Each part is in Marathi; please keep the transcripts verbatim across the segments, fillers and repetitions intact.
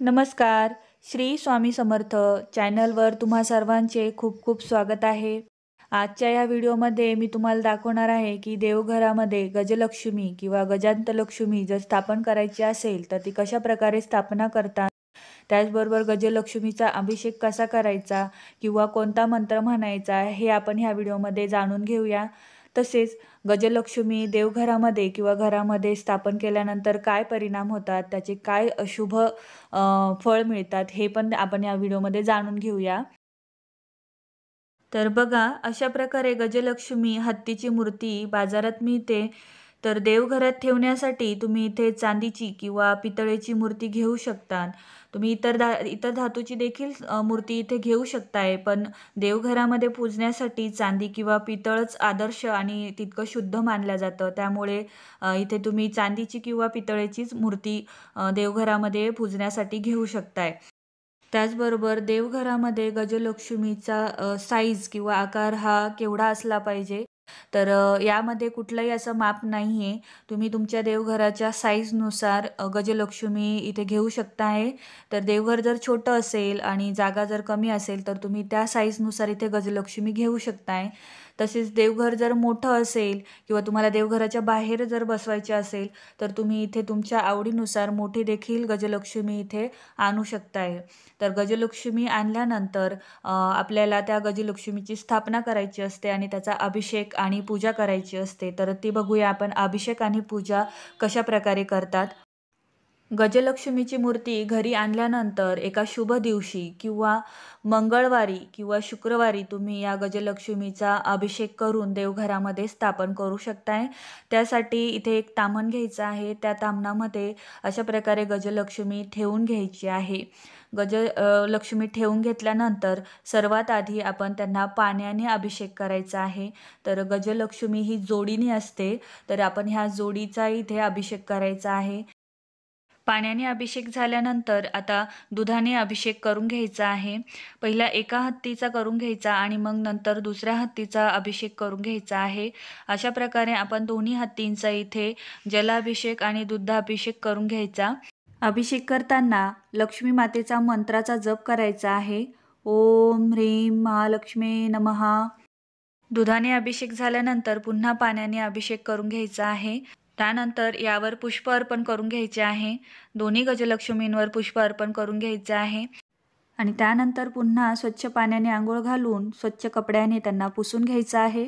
नमस्कार. श्री स्वामी समर्थ चॅनलवर तुम्हा सर्वांचे खूप खूप स्वागत आहे. आजच्या या व्हिडिओमध्ये मी तुम्हाला दाखवणार आहे की देवघरामध्ये गजलक्ष्मी किंवा गजांतलक्ष्मी जर स्थापन करायची असेल तर ती कशा प्रकारे स्थापना करतात. त्याचबरोबर गजलक्ष्मीचा अभिषेक कसा करायचा किंवा कोणता मंत्र म्हणायचा हे आपण ह्या व्हिडिओमध्ये जाणून घेऊया. तसेच गजलक्ष्मी देवघरामध्ये किंवा घरामध्ये स्थापन केल्यानंतर काय परिणाम होतात, त्याचे काय शुभ फळ मिळतात हे पण आपण या व्हिडिओमध्ये जाणून घेऊया. तर बघा, अशा प्रकारे गजलक्ष्मी हत्तीची मूर्ती बाजारात मिळते. तर देवघरात ठेवण्यासाठी तुम्ही इथे चांदीची किंवा पितळेची मूर्ती घेऊ शकता. तुम्ही इतर धा इतर धातूची देखील मूर्ती इथे घेऊ शकताय, पण देवघरामध्ये पूजण्यासाठी चांदी किंवा पितळच आदर्श आणि तितकं शुद्ध मानलं जातं. त्यामुळे इथे तुम्ही चांदीची किंवा पितळेचीच मूर्ती देवघरामध्ये पूजण्यासाठी घेऊ शकताय. त्याचबरोबर देवघरामध्ये गजलक्ष्मीचा साईज किंवा आकार हा केवढा असला पाहिजे, तर यामध्ये कुठलंही असं माप नाही आहे. तुम्ही तुमच्या देवघराच्या साईजनुसार गजलक्ष्मी इथे घेऊ शकता आहे. तर देवघर जर छोटं असेल आणि जागा जर कमी असेल तर तुम्ही त्या साईजनुसार इथे गजलक्ष्मी घेऊ शकताय. तसेच देवघर जर मोठं असेल किंवा तुम्हाला देवघराच्या बाहेर जर बसवायचे असेल तर तुम्ही इथे तुमच्या आवडीनुसार मोठी देखील गजलक्ष्मी इथे आणू शकताय. तर गजलक्ष्मी आणल्यानंतर आपल्याला त्या गजलक्ष्मीची स्थापना करायची असते आणि त्याचा अभिषेक आणि पूजा करायची असते. तर ती बघूया आपण अभिषेक आणि पूजा कशा प्रकारे करतात. गजलक्ष्मीची मूर्ती घरी आणल्यानंतर एका शुभ दिवशी किंवा मंगळवारी किंवा शुक्रवारी तुम्ही या गजलक्ष्मीचा अभिषेक करून देवघरामध्ये स्थापन करू शकताय. त्यासाठी इथे एक ताम्हण घ्यायचं आहे. त्या ताम्हणामध्ये अशा प्रकारे गजलक्ष्मी ठेवून घ्यायची आहे. गज लक्ष्मी ठेवून घेतल्यानंतर सर्वात आधी आपण त्यांना पाण्याने अभिषेक करायचा आहे. तर गजलक्ष्मी ही जोडीने असते, तर आपण ह्या जोडीचा इथे अभिषेक करायचा आहे. पाण्याने अभिषेक झाल्यानंतर आता दुधाने अभिषेक करून घ्यायचा आहे. पहिला एका हत्तीचा करून घ्यायचा आणि मग नंतर दुसऱ्या हत्तीचा अभिषेक करून घ्यायचा आहे. अशा प्रकारे आपण दोन्ही हत्तींचा इथे जलाभिषेक आणि दुधाभिषेक करून घ्यायचा. अभिषेक करताना लक्ष्मी मातेचा मंत्राचा जप करायचा आहे. ओम ह्रीं महालक्ष्मी नमः. दुधाने अभिषेक झाल्यानंतर पुन्हा पाण्याने अभिषेक करून घ्यायचा आहे. त्यानंतर यावर पुष्प अर्पण करून घ्यायचे आहे. दोन्ही गजलक्ष्मींवर पुष्प अर्पण करून घ्यायचे आहे आणि त्यानंतर पुन्हा स्वच्छ पाण्याने आंघोळ घालून स्वच्छ कपड्याने त्यांना पुसून घ्यायचं आहे.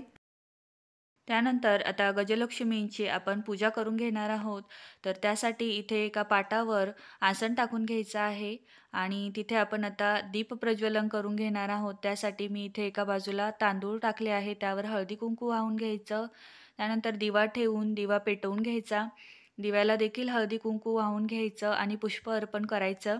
त्यानंतर आता गजलक्ष्मींची आपण पूजा करून घेणार आहोत. तर त्यासाठी इथे एका पाटावर आसन टाकून घ्यायचं आहे आणि तिथे आपण आता दीप प्रज्वलन करून घेणार आहोत. त्यासाठी मी इथे एका बाजूला तांदूळ टाकले आहे, त्यावर हळदी कुंकू वाहून घ्यायचं. त्यानंतर दिवा ठेवून दिवा पेटवून घ्यायचा. दिव्याला देखील हळदी कुंकू वाहून घ्यायचं आणि पुष्प अर्पण करायचं.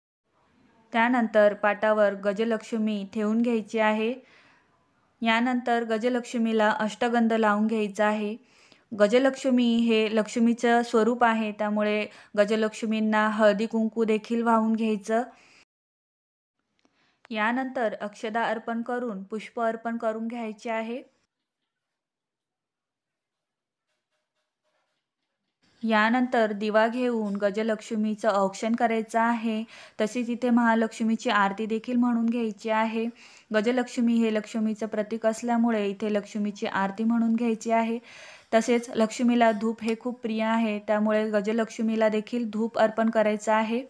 त्यानंतर पाटावर गजलक्ष्मी ठेवून घ्यायची आहे. यानंतर गजलक्ष्मीला अष्टगंध लावून घ्यायचा आहे. गजलक्ष्मी हे लक्ष्मीचं स्वरूप आहे, त्यामुळे गजलक्ष्मींना हळदी कुंकू देखील वाहून घ्यायचं. यानंतर अक्षदा अर्पण करून पुष्प अर्पण करून घ्यायचे आहे. यानंतर दिवा घेऊन गजलक्ष्मीचं औक्षण करायचं आहे. तसेच इथे महालक्ष्मीची आरती देखील म्हणून घ्यायची आहे. गजलक्ष्मी हे लक्ष्मीचं प्रतीक असल्यामुळे इथे लक्ष्मीची आरती म्हणून घ्यायची आहे. तसेच लक्ष्मीला धूप हे खूप प्रिय आहे, त्यामुळे गजलक्ष्मीला देखील धूप अर्पण करायचं आहे.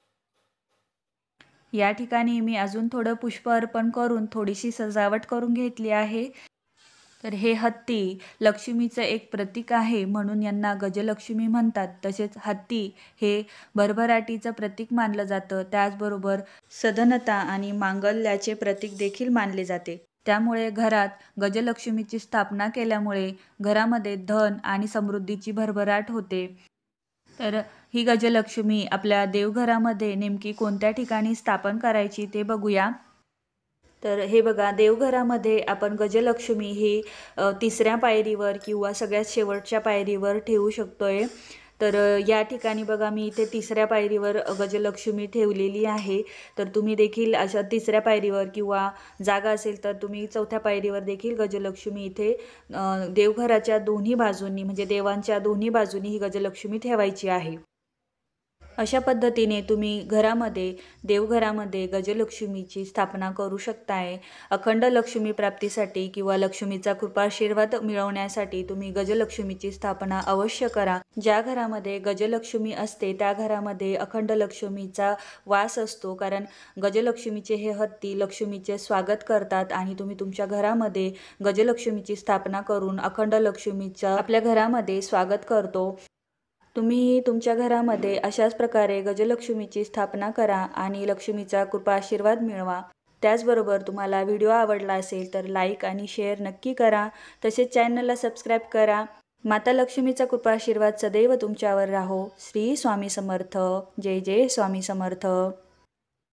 या ठिकाणी मी अजून थोडं पुष्प अर्पण करून थोडीशी सजावट करून घेतली आहे. तर हे हत्ती लक्ष्मीचं एक प्रतीक आहे, म्हणून यांना गजलक्ष्मी म्हणतात. तसेच हत्ती हे भरभराटीचं प्रतीक मानलं जातं. त्याचबरोबर सधनता आणि मांगल्याचे प्रतीक देखील मानले जाते. त्यामुळे घरात गजलक्ष्मीची स्थापना केल्यामुळे घरामध्ये धन आणि समृद्धीची भरभराट होते. तर ही गजलक्ष्मी आपल्या देवघरामध्ये नेमकी कोणत्या ठिकाणी स्थापन करायची ते बघूया. तर हे बघा, देवघरामध्ये आपण गजलक्ष्मी ही तिसऱ्या पायरीवर किंवा सगळ्यात शेवटच्या पायरीवर ठेवू शकतोय. तर या ठिकाणी बघा, मी इथे तिसऱ्या पायरीवर गजलक्ष्मी ठेवलेली आहे. तर तुम्ही देखील अशा तिसऱ्या पायरीवर किंवा जागा असेल तर तुम्ही चौथ्या पायरीवर देखील गजलक्ष्मी इथे देवघराच्या दोन्ही बाजूंनी म्हणजे देवांच्या दोन्ही बाजूंनी ही गजलक्ष्मी ठेवायची आहे. अशा पद्धतीने तुम्ही घरामध्ये देवघरामध्ये गजलक्ष्मीची स्थापना करू शकताय। अखंड लक्ष्मी प्राप्तीसाठी किंवा लक्ष्मीचा कृपाशीर्वाद मिळवण्यासाठी तुम्ही गजलक्ष्मीची स्थापना अवश्य करा। ज्या घरामध्ये गजलक्ष्मी असते त्या घरामध्ये अखंड लक्ष्मीचा वास असतो, कारण गजलक्ष्मीचे हे हत्ती लक्ष्मीचे स्वागत करतात आणि तुम्ही तुमच्या घरामध्ये गजलक्ष्मीची स्थापना करून अखंड लक्ष्मीचा आपल्या घरामध्ये स्वागत करतो। तुम्ही तुमच्या घरामध्ये अशाच प्रकारे गजलक्ष्मीची स्थापना करा आणि लक्ष्मीचा कृपा आशीर्वाद मिळवा। त्याचबरोबर तुम्हाला व्हिडिओ आवडला असेल तर लाईक आणि शेअर नक्की करा। तसेच चॅनलला सबस्क्राईब करा। माता लक्ष्मीचा कृपा आशीर्वाद सदैव तुमच्यावर राहो। श्री स्वामी समर्थ। जय जय स्वामी समर्थ।